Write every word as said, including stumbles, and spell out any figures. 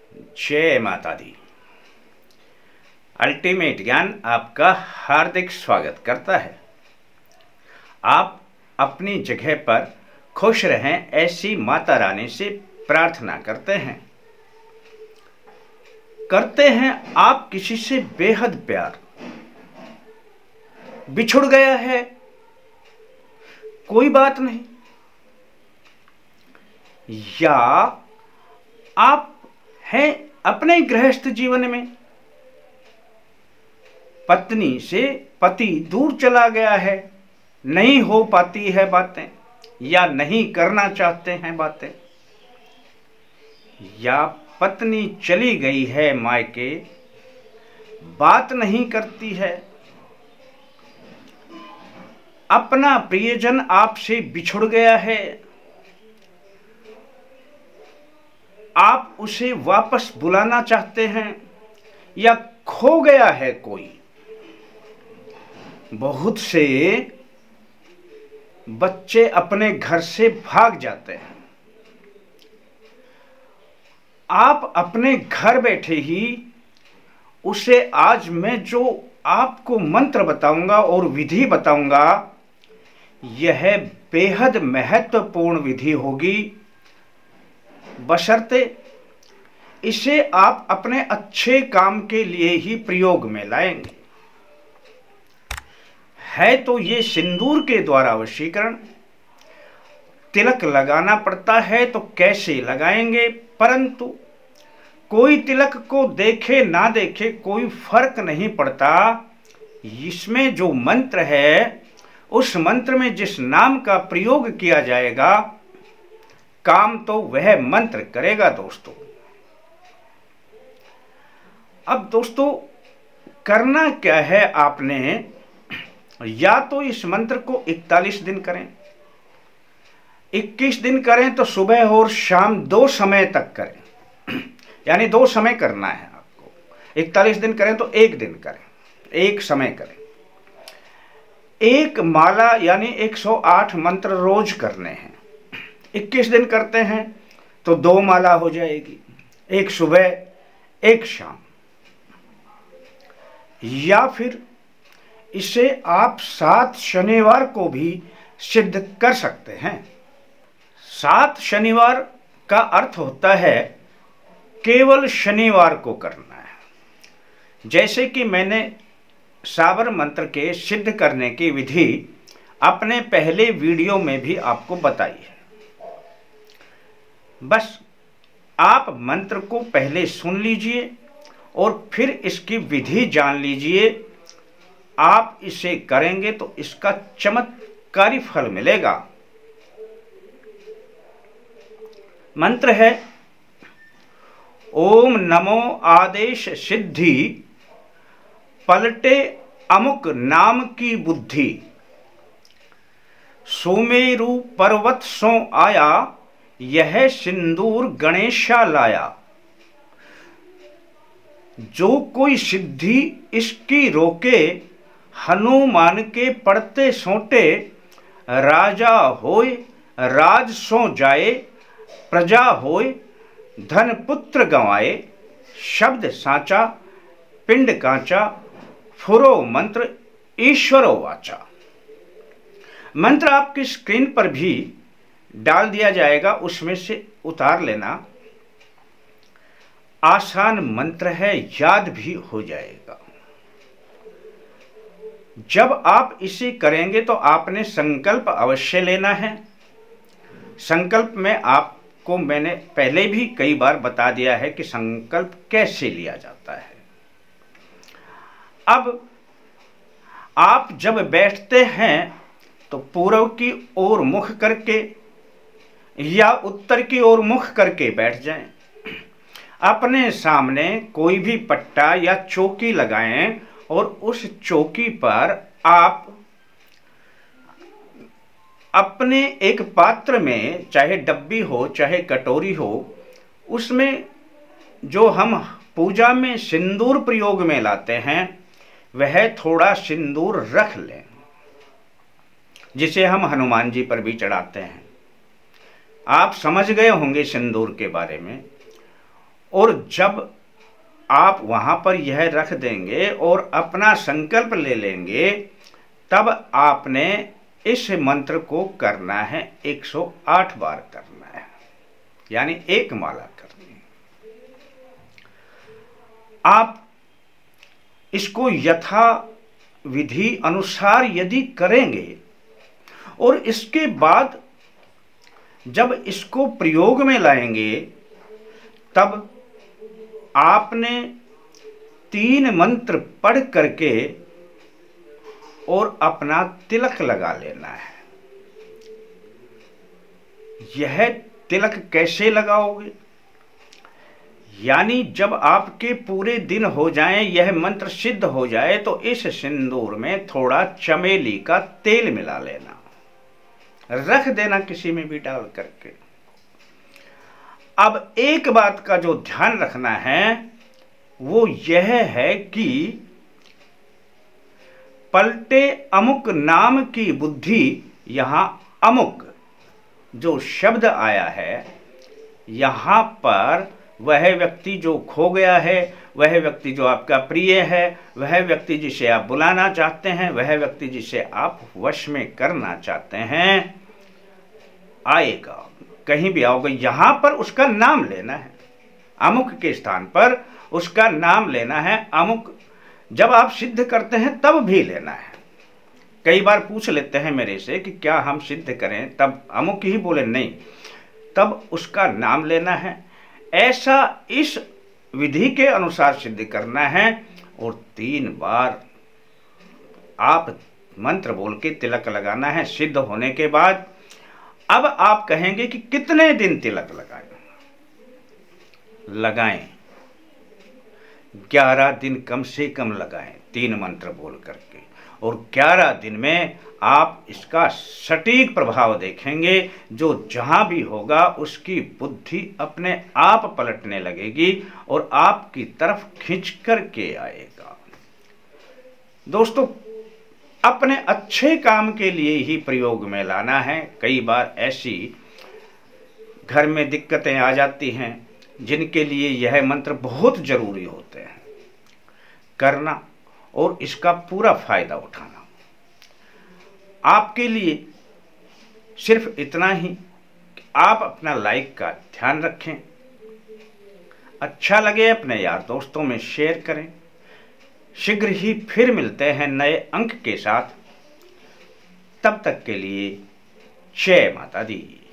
जय माता दी। अल्टीमेट ज्ञान आपका हार्दिक स्वागत करता है। आप अपनी जगह पर खुश रहें, ऐसी माता रानी से प्रार्थना करते हैं। करते हैं आप किसी से बेहद प्यार, बिछुड़ गया है, कोई बात नहीं, या आप हैं अपने गृहस्थ जीवन में, पत्नी से पति दूर चला गया है, नहीं हो पाती है बातें, या नहीं करना चाहते हैं बातें, या पत्नी चली गई है मायके, बात नहीं करती है, अपना प्रियजन आपसे बिछुड़ गया है, आप उसे वापस बुलाना चाहते हैं, या खो गया है कोई। बहुत से बच्चे अपने घर से भाग जाते हैं। आप अपने घर बैठे ही उसे, आज मैं जो आपको मंत्र बताऊंगा और विधि बताऊंगा, यह बेहद महत्वपूर्ण विधि होगी, बशर्ते इसे आप अपने अच्छे काम के लिए ही प्रयोग में लाएंगे। है तो ये सिंदूर के द्वारा वशीकरण। तिलक लगाना पड़ता है तो कैसे लगाएंगे, परंतु कोई तिलक को देखे ना देखे कोई फर्क नहीं पड़ता। इसमें जो मंत्र है, उस मंत्र में जिस नाम का प्रयोग किया जाएगा, काम तो वह मंत्र करेगा दोस्तों। अब दोस्तों करना क्या है, आपने या तो इस मंत्र को इकतालीस दिन करें, इक्कीस दिन करें तो सुबह और शाम दो समय तक करें, यानी दो समय करना है आपको। इकतालीस दिन करें तो एक दिन करें, एक समय करें। एक माला यानी एक सौ आठ मंत्र रोज करने हैं। इक्कीस दिन करते हैं तो दो माला हो जाएगी, एक सुबह एक शाम। या फिर इसे आप सात शनिवार को भी सिद्ध कर सकते हैं। सात शनिवार का अर्थ होता है केवल शनिवार को करना है। जैसे कि मैंने साबर मंत्र के सिद्ध करने की विधि अपने पहले वीडियो में भी आपको बताई है। बस आप मंत्र को पहले सुन लीजिए और फिर इसकी विधि जान लीजिए। आप इसे करेंगे तो इसका चमत्कारी फल मिलेगा। मंत्र है ओम नमो आदेश सिद्धि, पलटे अमुक नाम की बुद्धि, सुमेरु पर्वत सो आया, यह सिंदूर गणेशा लाया। जो कोई सिद्धि इसकी रोके, हनुमान के पड़ते सोटे, राजा होय राज सो जाए, प्रजा होय धन पुत्र गंवाए, शब्द साचा पिंड कांचा, फुरो मंत्र ईश्वरो वाचा। मंत्र आपकी स्क्रीन पर भी डाल दिया जाएगा, उसमें से उतार लेना। आसान मंत्र है, याद भी हो जाएगा। जब आप इसे करेंगे तो आपने संकल्प अवश्य लेना है। संकल्प में आपको मैंने पहले भी कई बार बता दिया है कि संकल्प कैसे लिया जाता है। अब आप जब बैठते हैं तो पूर्व की ओर मुख करके या उत्तर की ओर मुख करके बैठ जाएं। अपने सामने कोई भी पट्टा या चौकी लगाएं और उस चौकी पर आप अपने एक पात्र में, चाहे डब्बी हो चाहे कटोरी हो, उसमें जो हम पूजा में सिंदूर प्रयोग में लाते हैं, वह थोड़ा सिंदूर रख लें, जिसे हम हनुमान जी पर भी चढ़ाते हैं। आप समझ गए होंगे सिंदूर के बारे में। और जब आप वहाँ पर यह रख देंगे और अपना संकल्प ले लेंगे, तब आपने इस मंत्र को करना है एक सौ आठ बार करना है, यानी एक माला करनी है। आप इसको यथा विधि अनुसार यदि करेंगे और इसके बाद जब इसको प्रयोग में लाएंगे, तब आपने तीन मंत्र पढ़ करके और अपना तिलक लगा लेना है। यह तिलक कैसे लगाओगे? यानी जब आपके पूरे दिन हो जाएं, यह मंत्र सिद्ध हो जाए, तो इस सिंदूर में थोड़ा चमेली का तेल मिला लेना, रख देना किसी में भी डाल करके। अब एक बात का जो ध्यान रखना है वो यह है कि पलटे अमुक नाम की बुद्धि, यहां अमुक जो शब्द आया है, यहां पर वह व्यक्ति जो खो गया है, वह व्यक्ति जो आपका प्रिय है, वह व्यक्ति जिसे आप बुलाना चाहते हैं, वह व्यक्ति जिसे आप वश में करना चाहते हैं, आएगा। कहीं भी आओगे, यहां पर उसका नाम लेना है, अमुक के स्थान पर उसका नाम लेना है। अमुक जब आप सिद्ध करते हैं तब भी लेना है। कई बार पूछ लेते हैं मेरे से कि क्या हम सिद्ध करें, तब अमुक ही बोले, नहीं, तब उसका नाम लेना है। ऐसा इस विधि के अनुसार सिद्ध करना है और तीन बार आप मंत्र बोल के तिलक लगाना है। सिद्ध होने के बाद अब आप कहेंगे कि कितने दिन तिलक लगाएं? लगाएं ग्यारह दिन कम से कम लगाएं, तीन मंत्र बोल करके, और ग्यारह दिन में आप इसका सटीक प्रभाव देखेंगे। जो जहां भी होगा उसकी बुद्धि अपने आप पलटने लगेगी और आपकी तरफ खींच करके आएगा। दोस्तों, अपने अच्छे काम के लिए ही प्रयोग में लाना है। कई बार ऐसी घर में दिक्कतें आ जाती हैं जिनके लिए यह मंत्र बहुत जरूरी होते हैं करना और इसका पूरा फायदा उठाना। आपके लिए सिर्फ इतना ही कि आप अपना लाइक का ध्यान रखें, अच्छा लगे अपने यार दोस्तों में शेयर करें। शीघ्र ही फिर मिलते हैं नए अंक के साथ। तब तक के लिए जय माता दी।